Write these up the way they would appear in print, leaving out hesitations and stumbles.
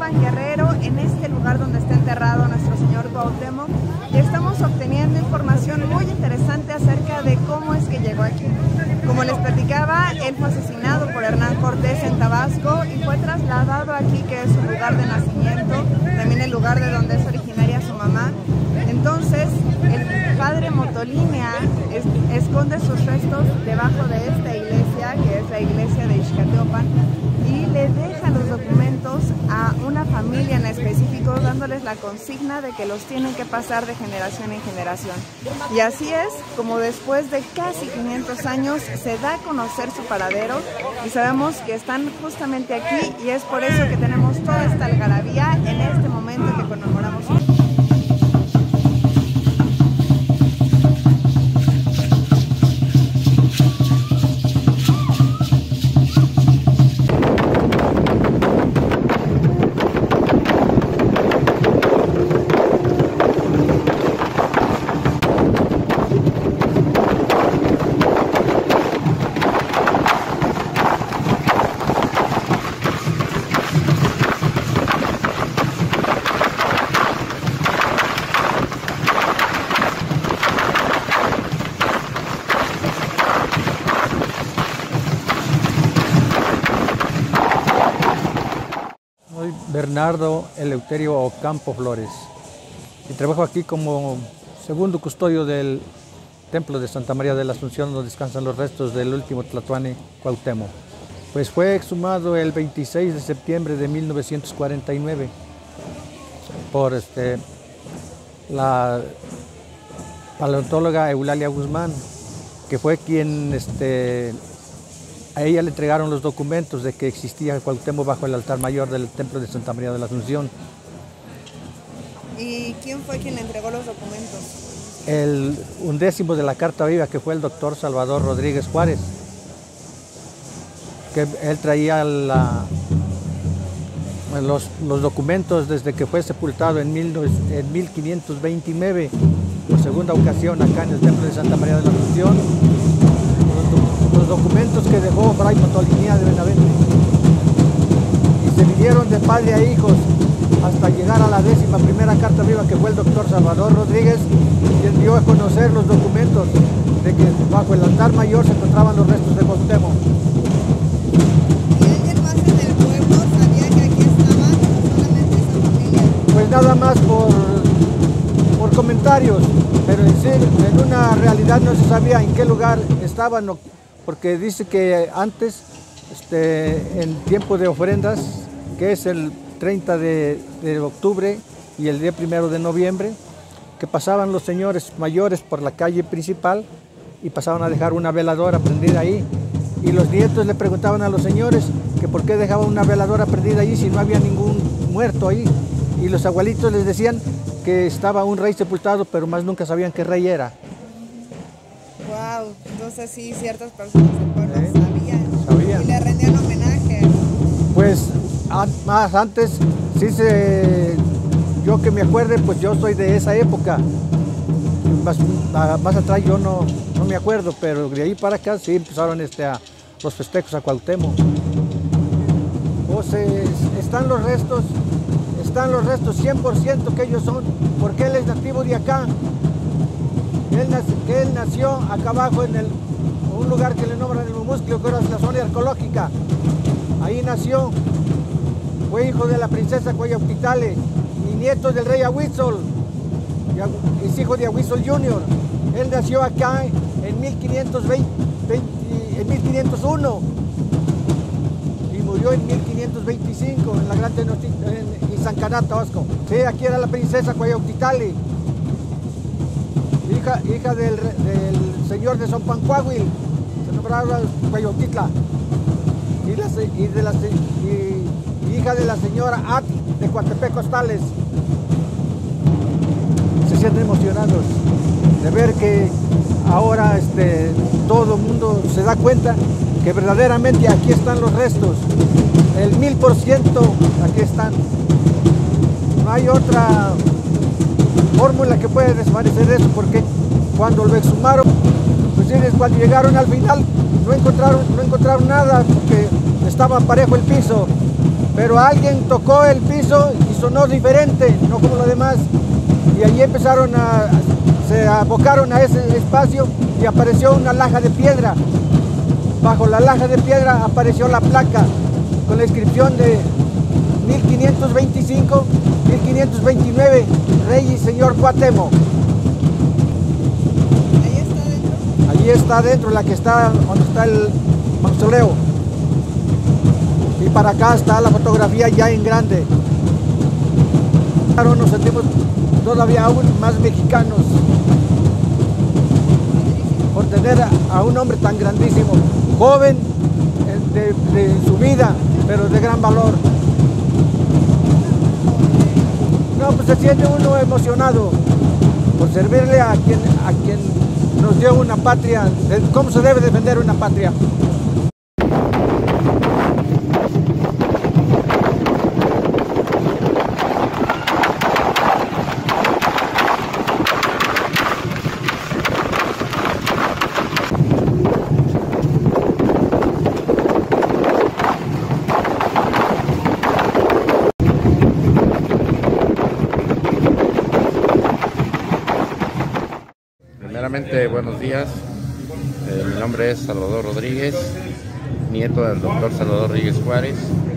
Zapopan, Guerrero, en este lugar donde está enterrado nuestro señor Cuauhtémoc, y estamos obteniendo información muy interesante acerca de cómo es que llegó aquí. Como les platicaba, él fue asesinado por Hernán Cortés en Tabasco y fue trasladado aquí, que es su lugar de nacimiento, también el lugar de donde es originaria su mamá. Entonces, el padre Motolinea esconde sus restos debajo de esta iglesia, que es la iglesia de Ixcateopan, y le deja los documentos a una familia en específico, dándoles la consigna de que los tienen que pasar de generación en generación. Y así es como después de casi 500 años se da a conocer su paradero, y sabemos que están justamente aquí, y es por eso que tenemos toda esta algarabía en este momento que conmemoramos hoy. Soy Bernardo Eleuterio Ocampo Flores y trabajo aquí como segundo custodio del Templo de Santa María de la Asunción, donde descansan los restos del último tlatoani Cuauhtémoc. Pues fue exhumado el 26 de septiembre de 1949 por la paleontóloga Eulalia Guzmán, que fue quien a ella le entregaron los documentos de que existía Cuauhtémoc bajo el altar mayor del Templo de Santa María de la Asunción. ¿Y quién fue quien le entregó los documentos? El 11º de la Carta Viva, que fue el doctor Salvador Rodríguez Juárez, que él traía los documentos desde que fue sepultado en 1529, por segunda ocasión acá en el Templo de Santa María de la Asunción. Los documentos que dejó Fray Motolinea de Benavente, y se vinieron de padre a hijos hasta llegar a la 11ª Carta Viva, que fue el doctor Salvador Rodríguez, quien dio a conocer los documentos de que bajo el altar mayor se encontraban los restos de Cuauhtémoc. ¿Y alguien más en el pueblo sabía que aquí estaban, o solamente esa familia? Pues nada más por comentarios, pero en sí, en una realidad no se sabía en qué lugar estaban, porque dice que antes, en tiempo de ofrendas, que es el 30 de octubre y el día 1 de noviembre, que pasaban los señores mayores por la calle principal y pasaban a dejar una veladora prendida ahí, y los nietos le preguntaban a los señores que por qué dejaban una veladora prendida ahí si no había ningún muerto ahí, y los abuelitos les decían que estaba un rey sepultado, pero más nunca sabían qué rey era. Wow, entonces sí, ciertas personas del pueblo sabían y le rendían homenaje. Pues más antes, yo que me acuerde, pues yo soy de esa época. Más atrás yo no me acuerdo, pero de ahí para acá sí empezaron los festejos a Cuauhtémoc. Pues están los restos 100% que ellos son, porque él es nativo de acá. Él nació acá abajo en un lugar que le nombran el Mumusquio, que era la zona arqueológica. Ahí nació. Fue hijo de la princesa Coyauhtitale y nieto del rey Ahuitzol. Es hijo de Ahuitzol Jr. Él nació acá en 1501 y murió en 1525 en la Gran Tenochtitlan, en Izancaná, Tabasco. Sí, aquí era la princesa Coyauhtitale, hija del señor de Zompancuahuil, se nombraba Coyauhtitla, y hija de la señora At de Coatepec Costales. Se sienten emocionados de ver que ahora todo el mundo se da cuenta que verdaderamente aquí están los restos, el 1000% aquí están. No hay otra fórmula que pueda desvanecer eso, porque cuando lo exhumaron, pues cuando llegaron al final no encontraron nada, porque estaba parejo el piso. pero alguien tocó el piso y sonó diferente, no como lo demás, y allí se abocaron a ese espacio y apareció una laja de piedra. Bajo la laja de piedra apareció la placa con la inscripción de 1525, 1529, Rey y Señor Cuauhtémoc. ¿Ahí está adentro? Allí está adentro, la que está donde está el mausoleo. Y para acá está la fotografía ya en grande. Claro, nos sentimos todavía aún más mexicanos por tener a un hombre tan grandísimo, joven de su vida, pero de gran valor. No, pues se siente uno emocionado por servirle a quien nos dio una patria, cómo se debe defender una patria. Primeramente, buenos días. Mi nombre es Salvador Rodríguez, nieto del doctor Salvador Rodríguez Juárez,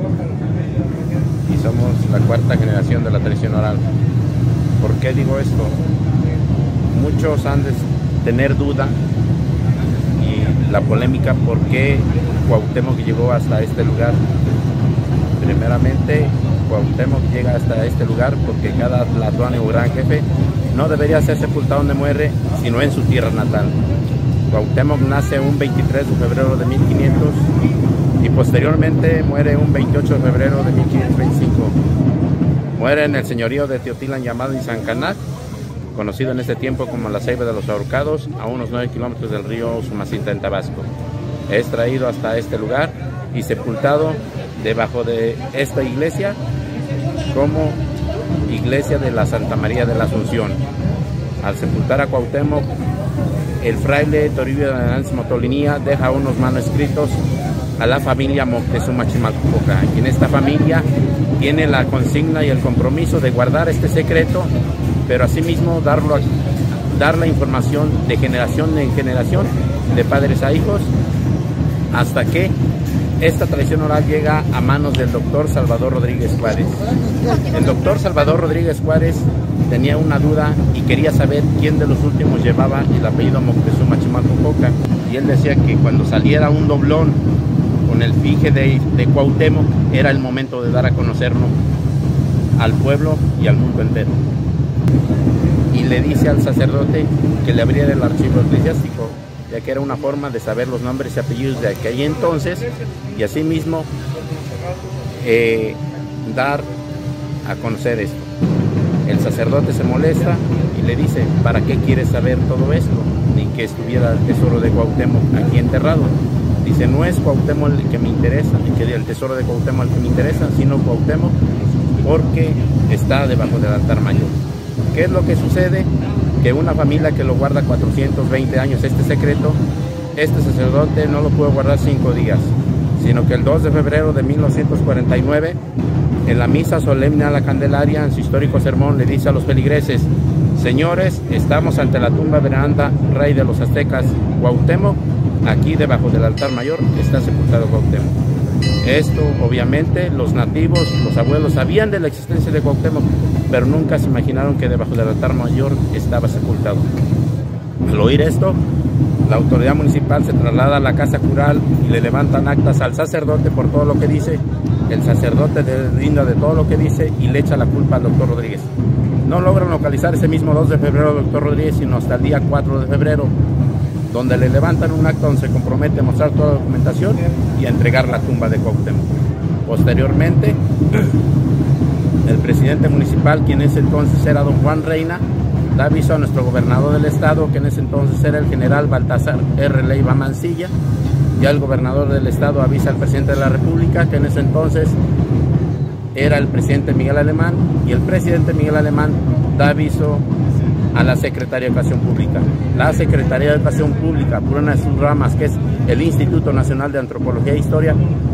y somos la cuarta generación de la tradición oral. ¿Por qué digo esto? Muchos han de tener duda y la polémica por qué Cuauhtémoc llegó hasta este lugar. Primeramente, Cuauhtémoc llega hasta este lugar porque cada tlatoani o gran jefe no debería ser sepultado donde muere, sino en su tierra natal. Cuauhtémoc nace un 23 de febrero de 1500 y posteriormente muere un 28 de febrero de 1525. Muere en el señorío de Teotitlán llamado Izancanac, conocido en este tiempo como la Ceiba de los Ahorcados, a unos 9 kilómetros del río Usumacinta en Tabasco. Es traído hasta este lugar y sepultado debajo de esta iglesia como iglesia de la Santa María de la Asunción. Al sepultar a Cuauhtémoc, el fraile Toribio de Hernández Motolinía deja unos manuscritos a la familia Moctezuma Chimalpopoca, y en esta familia tiene la consigna y el compromiso de guardar este secreto, pero asimismo dar la información de generación en generación, de padres a hijos, hasta que esta tradición oral llega a manos del doctor Salvador Rodríguez Juárez. El doctor Salvador Rodríguez Juárez tenía una duda y quería saber quién de los últimos llevaba el apellido Moctezuma Chimalpopoca, y él decía que cuando saliera un doblón con el fije de Cuauhtémoc era el momento de dar a conocerlo al pueblo y al mundo entero. Y le dice al sacerdote que le abriera el archivo eclesiástico, ya que era una forma de saber los nombres y apellidos de aquel entonces, y asimismo dar a conocer esto. El sacerdote se molesta y le dice: ¿para qué quieres saber todo esto? Ni que estuviera el tesoro de Cuauhtémoc aquí enterrado. Dice: no es Cuauhtémoc el que me interesa, ni que el tesoro de Cuauhtémoc el que me interesa, sino Cuauhtémoc porque está debajo del altar mayor. ¿Qué es lo que sucede? Que una familia que lo guarda 420 años este secreto, este sacerdote no lo pudo guardar 5 días, sino que el 2 de febrero de 1949, en la misa solemne a la Candelaria, en su histórico sermón, le dice a los feligreses: señores, estamos ante la tumba veneranda, rey de los aztecas, Cuauhtémoc. Aquí debajo del altar mayor está sepultado Cuauhtémoc. Esto, obviamente, los nativos, los abuelos sabían de la existencia de Cuauhtémoc, pero nunca se imaginaron que debajo del altar mayor estaba sepultado. Al oír esto, la autoridad municipal se traslada a la casa cural y le levantan actas al sacerdote por todo lo que dice. El sacerdote deslinda de todo lo que dice y le echa la culpa al doctor Rodríguez. No logran localizar ese mismo 2 de febrero al doctor Rodríguez, sino hasta el día 4 de febrero, donde le levantan un acta donde se compromete a mostrar toda la documentación y a entregar la tumba de Cuauhtémoc. Posteriormente, el presidente municipal, quien en ese entonces era don Juan Reina, da aviso a nuestro gobernador del estado, que en ese entonces era el general Baltasar R. Leiva Mancilla. Ya el gobernador del estado avisa al presidente de la república, que en ese entonces era el presidente Miguel Alemán, y el presidente Miguel Alemán da aviso a la Secretaría de Educación Pública. La Secretaría de Educación Pública, por una de sus ramas, que es el Instituto Nacional de Antropología e Historia,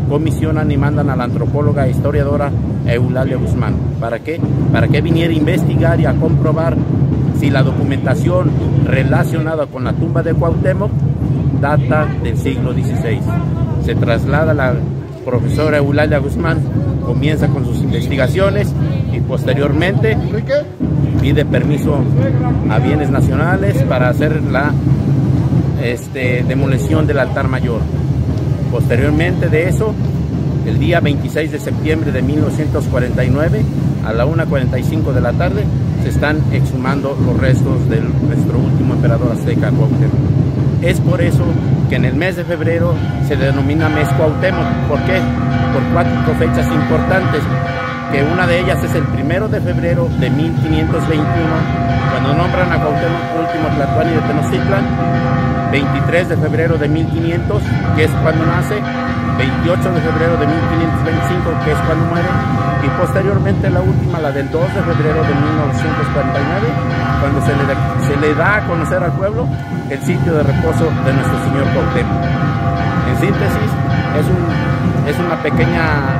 comisionan y mandan a la antropóloga e historiadora Eulalia Guzmán. ¿Para qué? Para que viniera a investigar y a comprobar si la documentación relacionada con la tumba de Cuauhtémoc data del siglo XVI. Se traslada la profesora Eulalia Guzmán, comienza con sus investigaciones y posteriormente pide permiso a bienes nacionales para hacer la demolición del altar mayor. Posteriormente de eso, el día 26 de septiembre de 1949, a la 1:45 de la tarde, se están exhumando los restos de nuestro último emperador azteca, Cuauhtémoc. Es por eso que en el mes de febrero se denomina mes Cuauhtémoc. ¿Por qué? Por 4 fechas importantes, que una de ellas es el 1 de febrero de 1521, cuando nombran a Cuauhtémoc último tlatoani de Tenochtitlan, 23 de febrero de 1500, que es cuando nace, 28 de febrero de 1525, que es cuando muere, y posteriormente la última, la del 2 de febrero de 1949, cuando se le da a conocer al pueblo el sitio de reposo de nuestro señor Cuauhtémoc. En síntesis, es una pequeña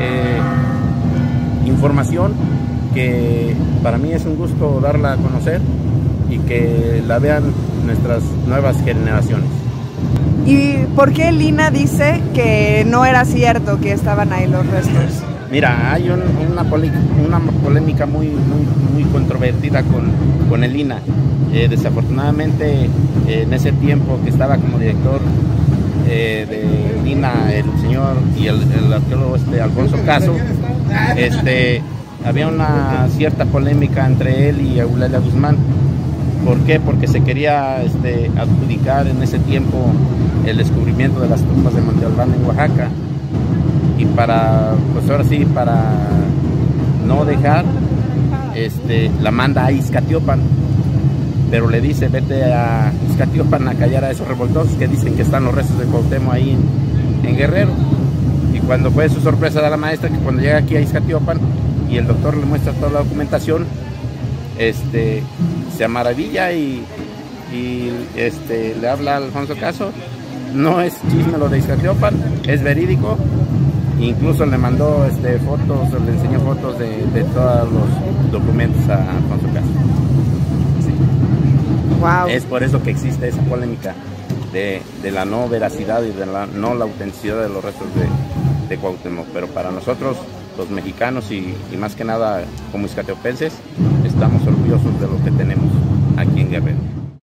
información que para mí es un gusto darla a conocer y que la vean nuestras nuevas generaciones. ¿Y por qué Lina dice que no era cierto que estaban ahí los restos? Mira, hay una polémica muy controvertida con el Lina. Desafortunadamente, en ese tiempo que estaba como director de Lina, el señor y el arqueólogo Alfonso Caso, había una cierta polémica entre él y Eulalia Guzmán. ¿Por qué? Porque se quería adjudicar en ese tiempo el descubrimiento de las tumbas de Monte Albán en Oaxaca, y pues ahora sí, para no dejar, la manda a Ixcatiopan, pero le dice: vete a Ixcatiopan a callar a esos revoltosos que dicen que están los restos de Cuauhtémoc ahí en Guerrero. Y cuando fue su sorpresa de la maestra, que cuando llega aquí a Ixcatiopan y el doctor le muestra toda la documentación, se maravilla y le habla a Alfonso Caso. No es chisme lo de Ixcatiopan, es verídico. Incluso le mandó fotos, le enseñó fotos de todos los documentos a Alfonso Caso. Sí. Wow. Es por eso que existe esa polémica de la no veracidad y de la autenticidad de los restos de Cuauhtémoc. Pero para nosotros, los mexicanos y más que nada como ixcatiopenses, estamos orgullosos de lo que tenemos aquí en Guerrero.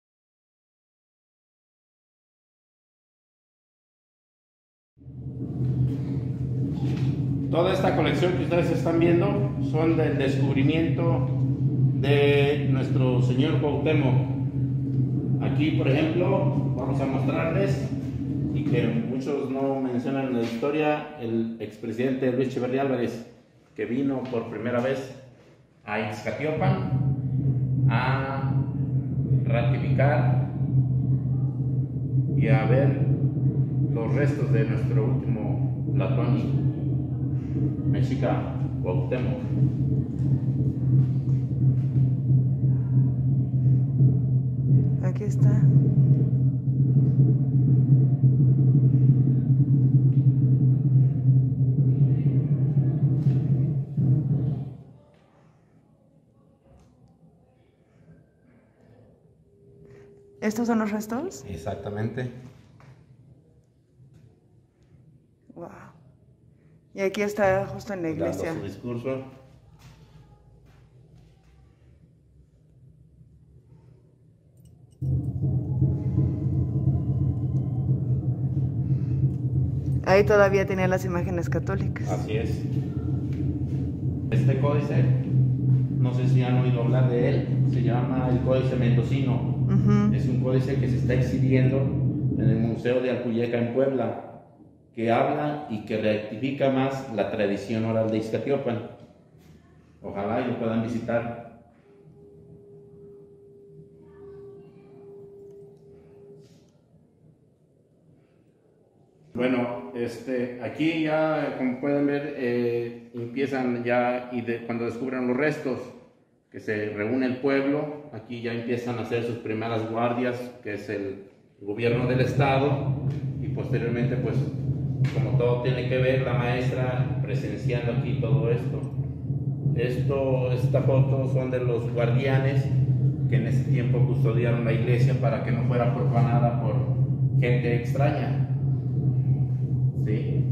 Toda esta colección que ustedes están viendo son del descubrimiento de nuestro señor Cuauhtémoc. Aquí, por ejemplo, vamos a mostrarles, y que muchos no mencionan en la historia, el expresidente Luis Echeverría Álvarez, que vino por primera vez a Ixcatiopan a ratificar y a ver los restos de nuestro último tlatoani mexica, Cuauhtémoc. Aquí está. ¿Estos son los restos? Exactamente. Wow. Y aquí está justo en la iglesia. Dando su discurso. Ahí todavía tenía las imágenes católicas. Así es. Este códice, no sé si han oído hablar de él, se llama el Códice Mendocino. Es un códice que se está exhibiendo en el Museo de Alpuyeca en Puebla, que habla y que rectifica más la tradición oral de Ixcatiopan. Ojalá y lo puedan visitar. Bueno, aquí ya, como pueden ver, empiezan ya, cuando descubren los restos, que se reúne el pueblo, aquí ya empiezan a hacer sus primeras guardias, que es el gobierno del estado, y posteriormente pues como todo tiene que ver, la maestra presenciando aquí todo esto. Esta foto son de los guardianes que en ese tiempo custodiaron la iglesia para que no fuera profanada por gente extraña. ¿Sí?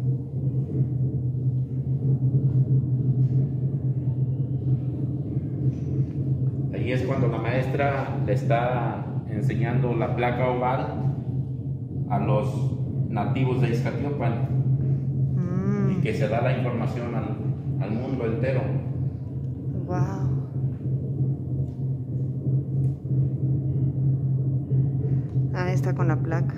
Ahí es cuando la maestra le está enseñando la placa oval a los nativos de Ixcatiopan y que se da la información al mundo entero. Wow. Ahí está con la placa.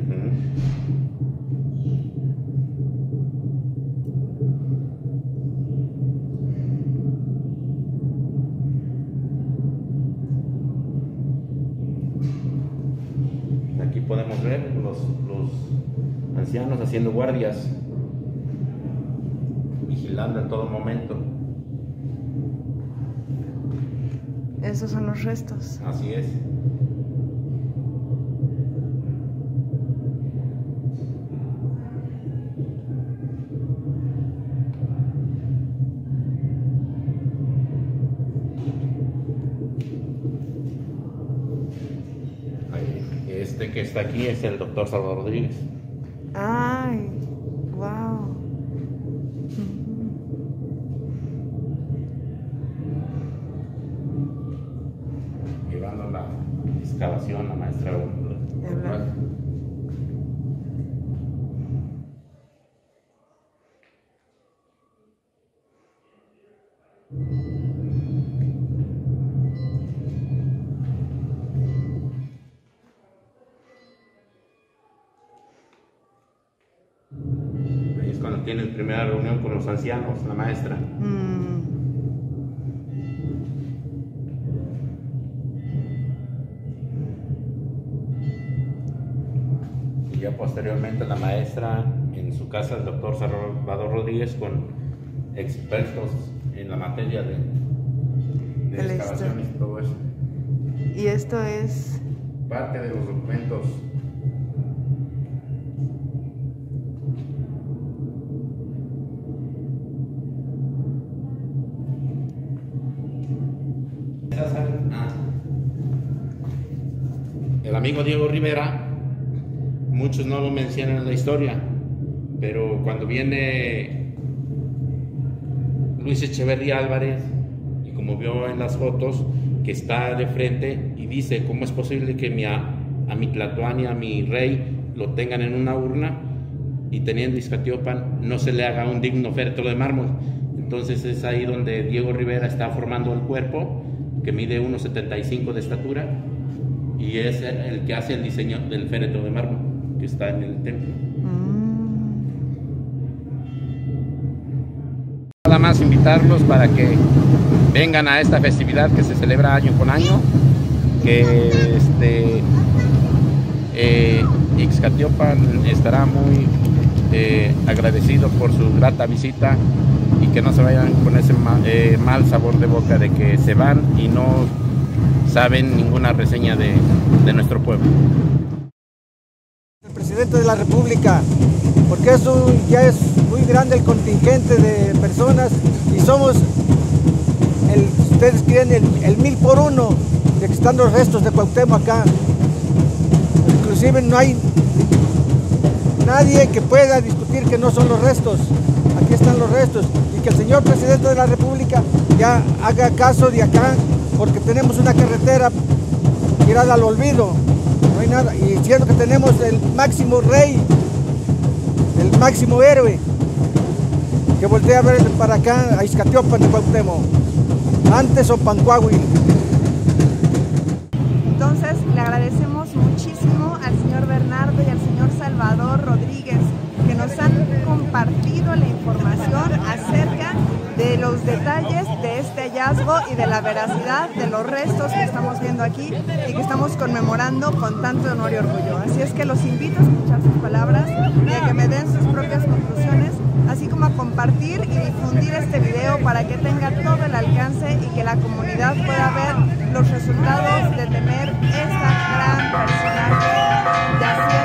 Aquí podemos ver los ancianos haciendo guardias, vigilando en todo momento. Esos son los restos. Así es. Este que está aquí es el doctor Salvador Rodríguez. Ay, wow. Llevando la excavación, la maestra. Ahí es cuando tiene la primera reunión con los ancianos, la maestra. Y ya posteriormente la maestra en su casa, el doctor Salvador Rodríguez, con expertos en la materia de excavaciones y todo eso. Y esto es parte de los documentos. El amigo Diego Rivera, muchos no lo mencionan en la historia, pero cuando viene Luis Echeverría Álvarez, y como vio en las fotos, que está de frente y dice: ¿cómo es posible que a mi Tlatoani, a mi rey, lo tengan en una urna y teniendo Ixcatiopan no se le haga un digno féretro de mármol? Entonces es ahí donde Diego Rivera está formando el cuerpo, que mide 1,75 de estatura, y es el que hace el diseño del féretro de mármol que está en el templo. Nada más invitarlos para que vengan a esta festividad que se celebra año con año, que Ixcatiopan estará muy agradecido por su grata visita, y que no se vayan con ese mal sabor de boca de que se van y no saben ninguna reseña de nuestro pueblo. El presidente de la República, porque eso ya es muy grande el contingente de personas y somos, ustedes creen, el 1000 por 1 de que están los restos de Cuauhtémoc acá. Inclusive no hay nadie que pueda discutir que no son los restos. Aquí están los restos, y que el señor presidente de la República ya haga caso de acá, porque tenemos una carretera tirada al olvido, no hay nada, y siendo que tenemos el máximo rey, el máximo héroe, que voltea a ver para acá a Ixcatiopan de Cuauhtémoc, antes Opancuahuil. Entonces le agradecemos muchísimo al señor Bernardo y al señor Salvador Rodríguez, que nos han compartido la información acerca de los detalles de este hallazgo y de la veracidad de los restos que estamos viendo aquí y que estamos conmemorando con tanto honor y orgullo. Así es que los invito a escuchar sus palabras y a que me den sus propias conclusiones, así como a compartir y difundir este video para que tenga todo el alcance y que la comunidad pueda ver los resultados de tener esta gran personaje de